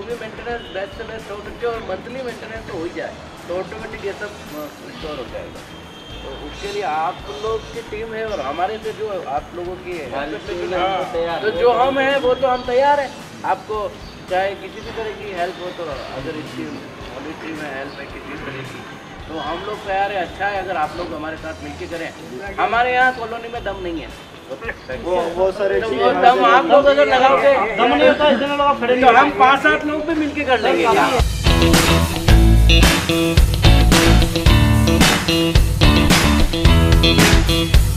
भी maintenance best से best हो सके और मंथली मेंटेनेंस तो हो ही जाए तो ऑटोमेटिक ये सब रिस्टोर हो जाएगा। तो उसके लिए आप लोग की टीम है और हमारे से जो आप लोगों की तो जो हम हैं वो तो हम तैयार हैं। आपको चाहे किसी भी तरह की हेल्प हो तो अगर इसकी मॉनिटरी में हेल्प है किसी तरह की तो हम लोग तैयार है। अच्छा है अगर आप लोग हमारे साथ मिलकर करें। हमारे यहाँ कॉलोनी में दम नहीं है वो सारे तो दम आप लोग अगर लगाओगे दम नहीं होता इतने लोग खड़े तो हम 5-7 लोग भी मिलके कर लेंगे।